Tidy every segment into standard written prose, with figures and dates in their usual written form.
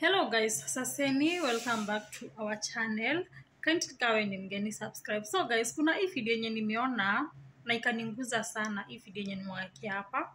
Hello guys, saseni, welcome back to our channel. Kindly kawe ni mgeni subscribe. So guys, kuna hii video yenye nimeona na ikaninguza sana. Hii video yenye nimewekea hapa.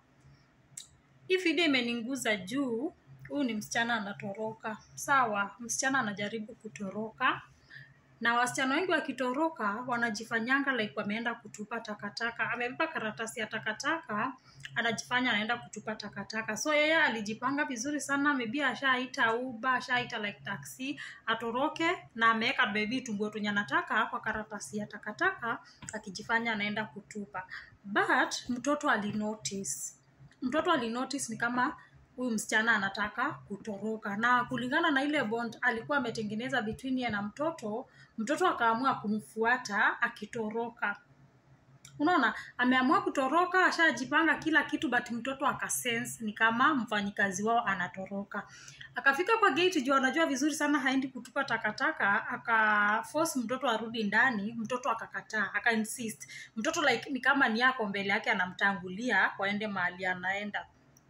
Hii video imeninguza juu, huyu ni msichana anatoroka. Sawa, msichana anajaribu kutoroka. Na wasichana wengi wakitoroka wanajifanyanga like wameenda kutupa takataka. Amebeba karatasi ya takataka, anajifanya anaenda kutupa takataka. So yeye alijipanga vizuri sana, maybe ashaita Uber, ashaita like taxi, atoroke na ameweka baby tunguo tunye anataka kwa karatasi ya takataka akijifanya anaenda kutupa. But mtoto alinotice. Mtoto alinotice ni kama huyu msichana anataka kutoroka, na kulingana na ile bond alikuwa ametengeneza between yeye na mtoto akaamua kumfuata akitoroka. Unaona, ameamua kutoroka, ashajipanga kila kitu, but mtoto akasense ni kama mfanyikazi wao anatoroka. Akafika kwa gate juu anajua vizuri sana haendi kutupa takataka, akaforce mtoto arudi ndani. Mtoto akakataa, akainsist. Mtoto like ni kama ni yako mbele yake anamtangulia waende mahali anaenda.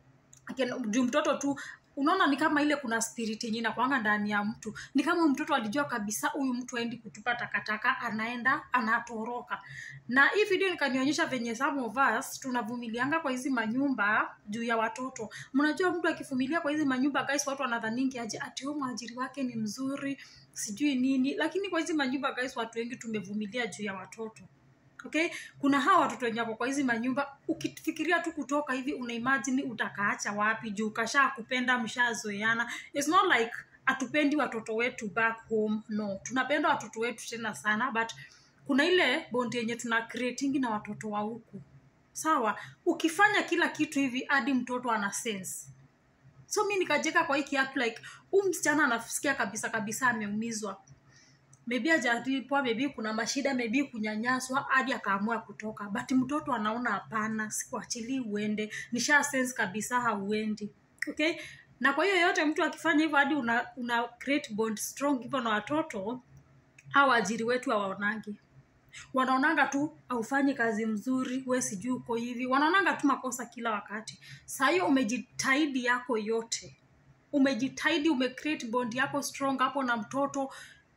Juu mtoto tu unaona ni kama ile kuna spirit yenyewe inakuanga ndani ya mtu. Ni kama mtoto alijua kabisa huyu mtu haendi kutupa takataka, anaenda anatoroka. Na hii video nikanionyesha venye some of us tunavumilianga kwa hizi manyumba juu ya watoto. Mnajua mtu akivumilia kwa hizi manyumba guys, watu wanadhaningi aje ati huyo mwajiri wake ni mzuri, sijui nini. Lakini kwa hizi manyumba guys, watu wengi tumevumilia juu ya watoto. Okay, kuna hawa watoto wenye wako kwa hizi manyumba, ukifikiria tu kutoka hivi unaimagine utakaacha wapi juu kasha kupenda mshazoeana. It's not like atupendi watoto wetu back home, no. Tunapenda watoto wetu tena sana, but kuna ile bond yenye tuna creating na watoto wa huku. Sawa, ukifanya kila kitu hivi hadi mtoto ana sense. So mimi nikajeka kwa hiki act like msichana anasikia kabisa ameumizwa. Maybe hajalipwa, maybe kuna mashida, maybe kunyanyaswa hadi akaamua kutoka. But mtoto anaona hapana, sikuachili uende. Nisha sense kabisa hauendi. Okay? Na kwa hiyo yote mtu akifanya hivyo hadi una create bond strong hivyo na watoto, hao ajiri wetu hawaonangi. Wanaonanga tu haufanyi kazi mzuri, wewe sijui uko hivi. Wanaonanga tu makosa kila wakati. Sasa hiyo umejitahidi yako yote. Umejitahidi, umecreate bond yako strong hapo na mtoto.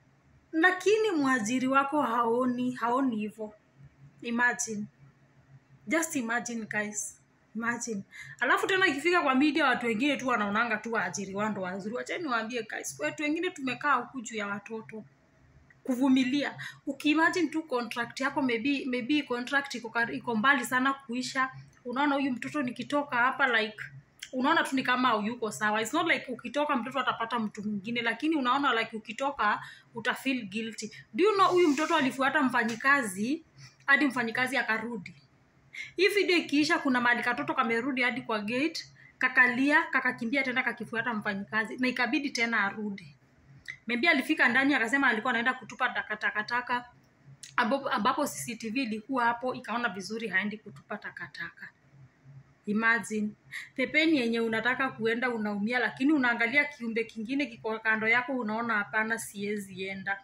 Lakini mwajiri wako haoni hivyo. Imagine. Just imagine guys. Imagine. Alafu tena ikifika kwa media watu wengine tu wanaonanga tu waajiri wao ndo wazuri. Wacha niwaambie guys, watu wengine tumekaa huku juu ya watoto. Kuvumilia. Ukiimagine tu contract yako maybe contract iko mbali sana kuisha. Unaona huyu mtoto nikitoka hapa like unaona tu ni kama yuko sawa. It's not like ukitoka mtoto atapata mtu mwingine, lakini unaona like ukitoka utafeel guilty. Do you know huyu mtoto alifuata mfanyikazi hadi mfanyikazi akarudi. Hii video ikiisha kuna mahali katoto kamerudi hadi kwa gate, kakalia, kakakimbia tena kakifuata mfanyikazi na ikabidi tena arudi. Maybe alifika ndani akasema alikuwa anaenda kutupa takataka ambapo CCTV ilikuwa hapo ikaona vizuri haendi kutupa takataka. Imagine, pepeni yenye unataka kuenda unaumia, lakini unaangalia kiumbe kingine kiko kando yako unaona hapana siwezi enda.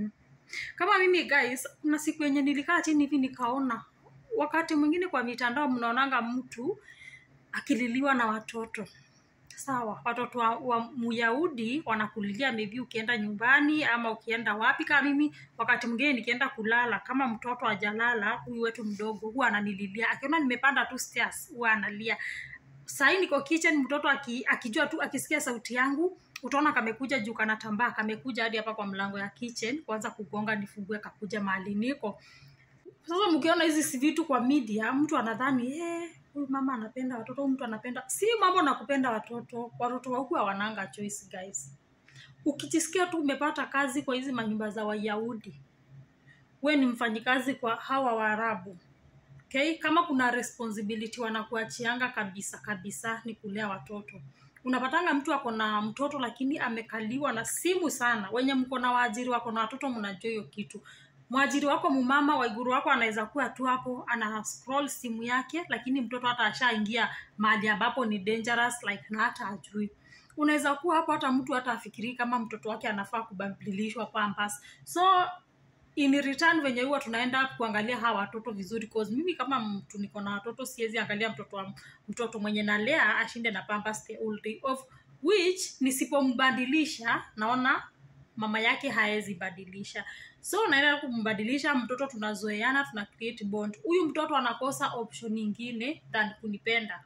Kama mimi guys, kuna siku yenye nilikaa chini hivi nikaona wakati mwingine kwa mitandao mnaonanga mtu akililiwa na watoto. Sawa, watoto wa Myahudi wanakulilia maybe ukienda nyumbani ama ukienda wapi. Kama mimi wakati mwingine nikienda kulala, kama mtoto hajalala, huyu wetu mdogo huwa ananililia. Akiona nimepanda tu stairs huwa analia. Sasa niko kitchen, mtoto akijua tu akisikia sauti yangu, utaona kamekuja juu kanatambaa, kamekuja hadi hapa kwa mlango ya kitchen kuanza kugonga nifungue kakuja mahali niko. Sasa mkiona hizi vitu kwa media, mtu anadhani huyu mama anapenda watoto, mtu anapenda. Si mama nakupenda watoto. Watoto wa huku hawananga choice guys. Ukijisikia tu umepata kazi kwa hizi manyumba za Wayahudi, wewe ni mfanyikazi kwa hawa Waarabu. Okay? Kama kuna responsibility wanakuachianga kabisa ni kulea watoto. Unapatanga mtu ako na mtoto lakini amekaliwa na simu sana. Wenye mko na waajiri wako na watoto mnajua hiyo kitu. Mwajiri wako mumama Waiguru wako anaweza kuwa tu hapo ana scroll simu yake, lakini mtoto hata ashaingia mahali ambapo ni dangerous like na hata ajui. Unaweza kuwa hapo hata mtu hata afikiri kama mtoto wake anafaa kubadilishwa pampers. So in return venye huwa tunaenda kuangalia hawa watoto vizuri, cause mimi kama mtu niko na watoto siwezi angalia mtoto mwenye nalea ashinde na pampers the whole day. which nisipombadilisha naona mama yake haezi badilisha. So naenda kumbadilisha mtoto, tunazoeana, tuna create bond. Huyu mtoto anakosa option nyingine than kunipenda.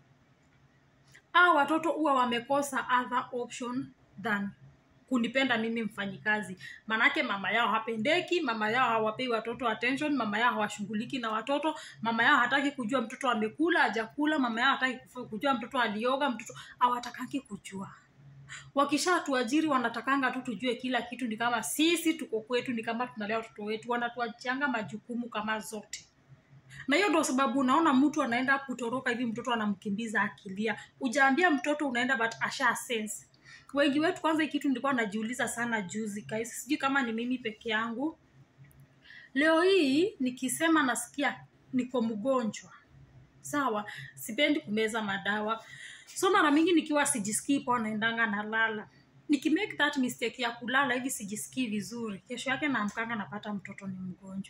Watoto huwa wamekosa other option than kunipenda mimi mfanyikazi. Manake mama yao hapendeki, mama yao hawapei watoto attention, mama yao hawashughuliki na watoto, mama yao hataki kujua mtoto amekula hajakula, mama yao hataki kujua mtoto alioga, mtoto hawatakangi kujua. Wakisha tuajiri wanatakanga tu tujue kila kitu, ni kama sisi tuko kwetu, ni kama tunalea watoto wetu, wanatuachanga majukumu kama zote. Na hiyo ndio sababu unaona mtu anaenda kutoroka hivi, mtoto anamkimbiza akilia. Ujaambia mtoto unaenda but asha sense. Wengi wetu, kwanza kitu nilikuwa najiuliza sana juzi guys, sijui kama ni mimi peke yangu. Leo hii nikisema nasikia niko mgonjwa, sawa, sipendi kumeza madawa. So mara mingi nikiwa sijisikii poa naendanga nalala. Nikimake that mistake ya kulala hivi sijisikii vizuri, kesho yake naamkanga napata mtoto ni mgonjwa.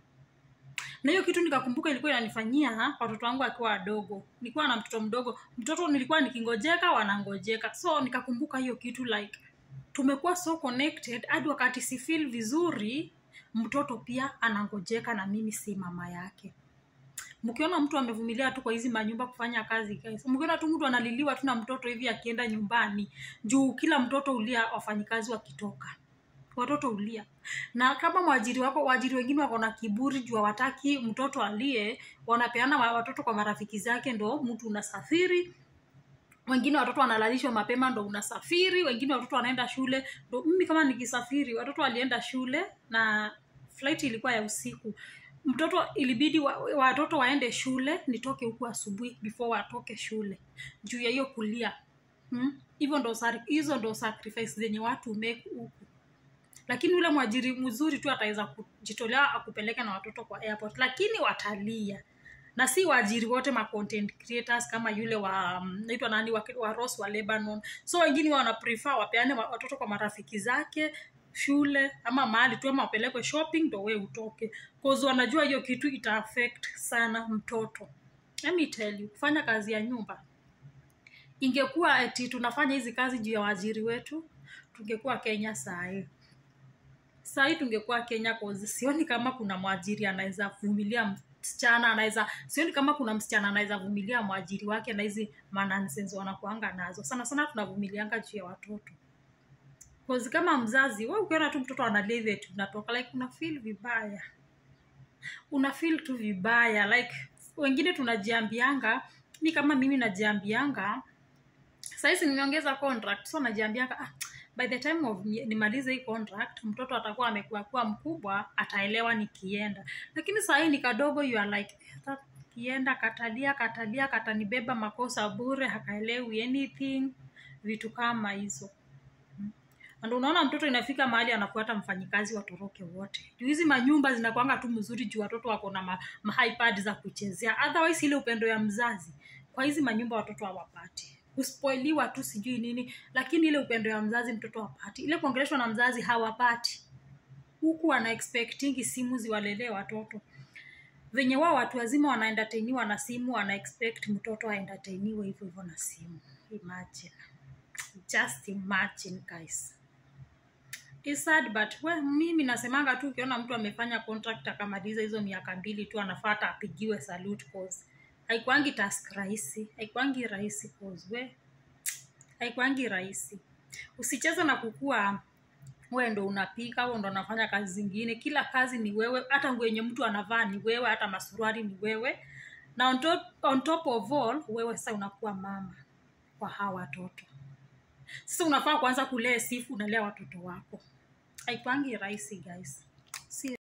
Na hiyo kitu nikakumbuka ilikuwa inanifanyia watoto wangu akiwa wadogo. Nilikuwa na mtoto mdogo, mtoto nilikuwa nikingojeka wanangojeka. So nikakumbuka hiyo kitu, like tumekuwa so connected hadi wakati si feel vizuri mtoto pia anangojeka na mimi si mama yake. Mkiona mtu amevumilia tu kwa hizi manyumba kufanya kazi guys, mkiona tu mtu analiliwa tu na mtoto hivi akienda nyumbani, juu kila mtoto ulia wafanyikazi wakitoka, watoto ulia. Na kama mwajiri wako, waajiri wengine wako na kiburi juu hawataki mtoto alie, wanapeana watoto kwa marafiki zake ndo mtu unasafiri. Wengine watoto wanalalishwa mapema ndo unasafiri, wengine watoto wanaenda shule ndo. Mimi kama nikisafiri, watoto walienda shule na flight ilikuwa ya usiku, mtoto ilibidi watoto waende shule, nitoke huku asubuhi before watoke shule juu ya hiyo kulia. Hizo ndo sacrifice zenye watu make huku. Lakini ule mwajiri mzuri tu ataweza kujitolea akupeleke na watoto kwa airport, lakini watalia. Na si waajiri wote ma content creators kama yule naitwa nani wa Ross wa Lebanon. So wengine wana prefer wapeane watoto kwa marafiki zake shule ama mahali tu, ama wapelekwe shopping ndo wewe utoke, cause wanajua hiyo kitu ita affect sana mtoto. Let me tell you, kufanya kazi ya nyumba, ingekuwa eti tunafanya hizi kazi juu ya waajiri wetu, tungekuwa Kenya sahi. Sahi tungekuwa Kenya, cause sioni kama kuna mwajiri anaweza vumilia msichana, sioni kama kuna msichana anaweza vumilia mwajiri wake na hizi nonsense wanakuanga nazo. Sana sana tunavumilianga juu ya watoto. Cause kama mzazi, wewe ukiona tu mtoto analia tu unatoka, like una feel vibaya. Una feel tu vibaya, like wengine tunajiambianga, ni kama mimi najiambianga, sasa nimeongeza contract, so najiambianga by the time of nimalize hii contract mtoto atakuwa amekuwa mkubwa, ataelewa nikienda. Lakini sasa hii ni kadogo, you are like kienda katalia katanibeba makosa bure, hakaelewi anything, vitu kama hizo. Ndio unaona mtoto inafika mahali anafuata mfanyikazi watoroke wote. Hizi manyumba zinakuanga tu mzuri juu watoto wako na iPad za kuchezea. Otherwise ile upendo ya mzazi kwa hizi manyumba watoto hawapati. Uspoiliwa tu sijui nini, lakini ile upendo ya mzazi mtoto hapati. Ile kuongeleshwa na mzazi hawapati. Huku ana expecting simu ziwalelee watoto. Venye wao watu wazima wanaentertainiwa na simu, wana expect mtoto aentertainiwe hivyo hivyo na simu. Imagine. Just imagine guys. It's sad, but mimi nasemanga tu ukiona mtu amefanya contract akamaliza hizo miaka 2 tu anafuata apigiwe salute, cause haikuangi task rahisi, haikuangi rahisi, cause haikuangi rahisi. Usicheze na kukua wewe ndo unapika, wewe ndo unafanya kazi zingine, kila kazi ni wewe, hata nguo yenye mtu anavaa ni wewe, hata masuruali ni wewe. Na on top of all, wewe sasa unakuwa mama kwa hawa watoto. Sasa unafaa kwanza kulea sifu, unalea watoto wako. Haikuangi rahisi guys.